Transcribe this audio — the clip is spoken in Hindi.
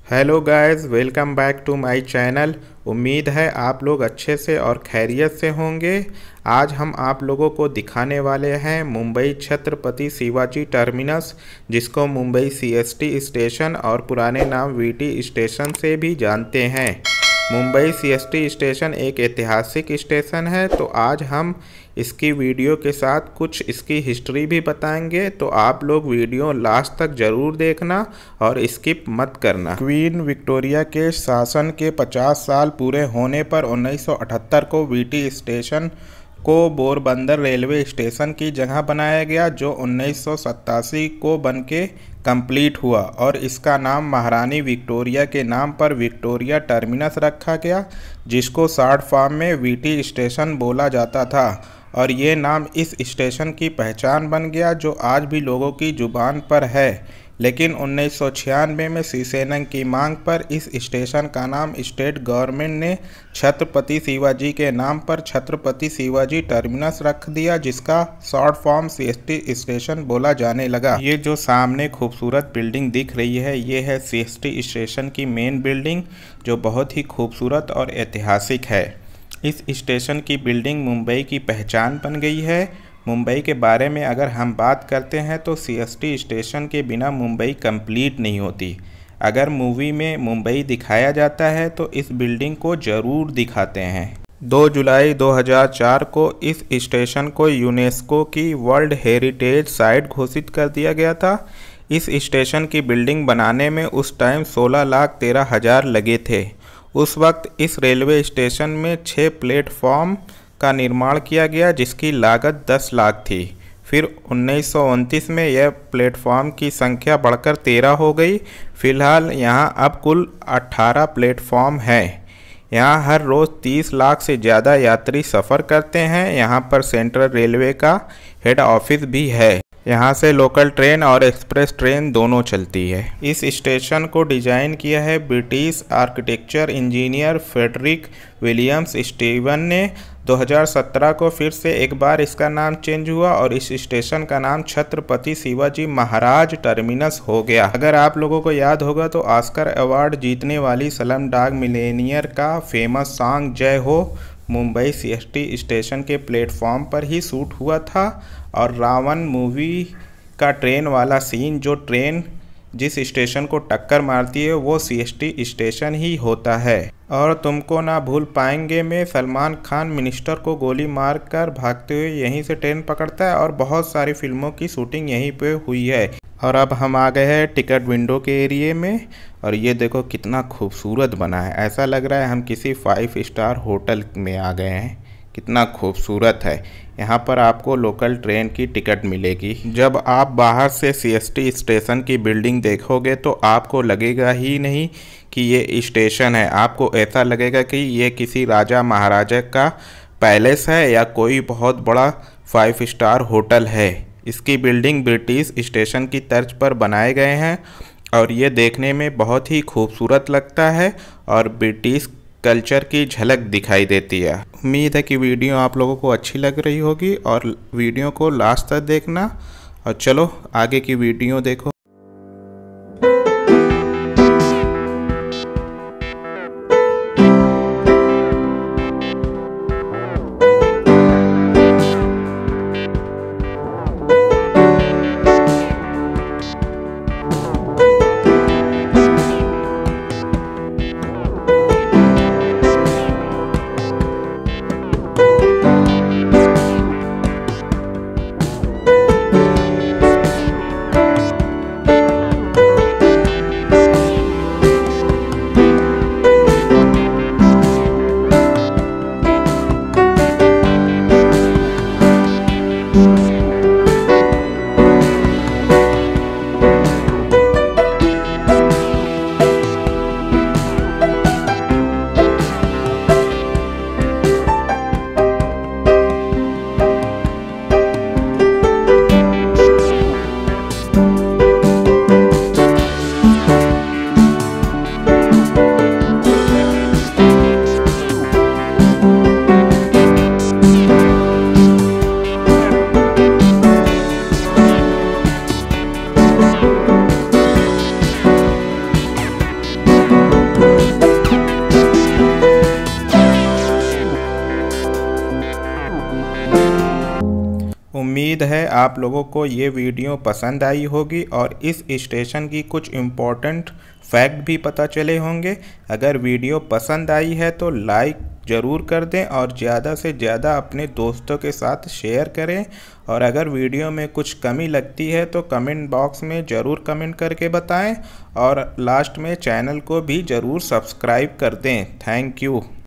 Hello guys, welcome back to my channel. उम्मीद है आप लोग अच्छे से और खैरियत से होंगे। आज हम आप लोगों को दिखाने वाले हैं मुंबई छत्रपति शिवाजी टर्मिनस, जिसको मुंबई सीएसटी स्टेशन और पुराने नाम वीटी स्टेशन से भी जानते हैं। मुंबई सीएसटी स्टेशन एक ऐतिहासिक स्टेशन है, तो आज हम इसकी वीडियो के साथ कुछ इसकी हिस्ट्री भी बताएंगे। तो आप लोग वीडियो लास्ट तक ज़रूर देखना और स्किप मत करना। क्वीन विक्टोरिया के शासन के 50 साल पूरे होने पर 1978 को वीटी स्टेशन को पोरबंदर रेलवे स्टेशन की जगह बनाया गया, जो 1987 को बनके कंप्लीट हुआ और इसका नाम महारानी विक्टोरिया के नाम पर विक्टोरिया टर्मिनस रखा गया, जिसको शॉर्ट फॉर्म में वीटी स्टेशन बोला जाता था। और ये नाम इस स्टेशन की पहचान बन गया, जो आज भी लोगों की जुबान पर है। लेकिन 1996 में शिवसेना की मांग पर इस स्टेशन का नाम स्टेट गवर्नमेंट ने छत्रपति शिवाजी के नाम पर छत्रपति शिवाजी टर्मिनस रख दिया, जिसका शॉर्ट फॉर्म सीएसटी स्टेशन बोला जाने लगा। ये जो सामने खूबसूरत बिल्डिंग दिख रही है, ये है सीएसटी स्टेशन की मेन बिल्डिंग, जो बहुत ही खूबसूरत और ऐतिहासिक है। इस स्टेशन की बिल्डिंग मुंबई की पहचान बन गई है। मुंबई के बारे में अगर हम बात करते हैं तो सीएसटी स्टेशन के बिना मुंबई कंप्लीट नहीं होती। अगर मूवी में मुंबई दिखाया जाता है तो इस बिल्डिंग को ज़रूर दिखाते हैं। 2 जुलाई 2004 को इस स्टेशन को यूनेस्को की वर्ल्ड हेरिटेज साइट घोषित कर दिया गया था। इस स्टेशन की बिल्डिंग बनाने में उस टाइम 16,13,000 लगे थे। उस वक्त इस रेलवे स्टेशन में 6 प्लेटफॉर्म का निर्माण किया गया, जिसकी लागत 10 लाख थी। फिर 1929 में यह प्लेटफॉर्म की संख्या बढ़कर 13 हो गई। फिलहाल यहाँ अब कुल 18 प्लेटफॉर्म हैं। यहाँ हर रोज़ 30 लाख से ज़्यादा यात्री सफ़र करते हैं। यहाँ पर सेंट्रल रेलवे का हेड ऑफिस भी है। यहाँ से लोकल ट्रेन और एक्सप्रेस ट्रेन दोनों चलती है। इस स्टेशन को डिज़ाइन किया है British architecture engineer Frederick Williams Steven ने। 2017 को फिर से एक बार इसका नाम चेंज हुआ और इस स्टेशन का नाम छत्रपति शिवाजी महाराज टर्मिनस हो गया। अगर आप लोगों को याद होगा तो ऑस्कर अवार्ड जीतने वाली स्लमडॉग मिलियनेयर का famous song Jai Ho Mumbai CST station के प्लेटफॉर्म पर ही शूट हुआ था। और रावण मूवी का ट्रेन वाला सीन, जो ट्रेन जिस स्टेशन को टक्कर मारती है वो सीएसटी स्टेशन ही होता है। और तुमको ना भूल पाएंगे में सलमान खान मिनिस्टर को गोली मारकर भागते हुए यहीं से ट्रेन पकड़ता है, और बहुत सारी फिल्मों की शूटिंग यहीं पे हुई है। और अब हम आ गए हैं टिकट विंडो के एरिए में, और ये देखो कितना खूबसूरत बना है। ऐसा लग रहा है हम किसी 5 स्टार होटल में आ गए हैं। कितना खूबसूरत है। यहाँ पर आपको लोकल ट्रेन की टिकट मिलेगी। जब आप बाहर से सीएसटी स्टेशन की बिल्डिंग देखोगे तो आपको लगेगा ही नहीं कि ये स्टेशन है। आपको ऐसा लगेगा कि ये किसी राजा महाराजा का पैलेस है या कोई बहुत बड़ा 5 स्टार होटल है। इसकी बिल्डिंग ब्रिटिश स्टेशन की तर्ज पर बनाए गए हैं और ये देखने में बहुत ही खूबसूरत लगता है और ब्रिटिश कल्चर की झलक दिखाई देती है। उम्मीद है कि वीडियो आप लोगों को अच्छी लग रही होगी और वीडियो को लास्ट तक देखना। और चलो आगे की वीडियो देखो। उम्मीद है आप लोगों को ये वीडियो पसंद आई होगी और इस स्टेशन की कुछ इम्पोर्टेंट फैक्ट भी पता चले होंगे। अगर वीडियो पसंद आई है तो लाइक ज़रूर कर दें और ज़्यादा से ज़्यादा अपने दोस्तों के साथ शेयर करें। और अगर वीडियो में कुछ कमी लगती है तो कमेंट बॉक्स में ज़रूर कमेंट करके बताएं और लास्ट में चैनल को भी ज़रूर सब्सक्राइब कर दें। Thank you.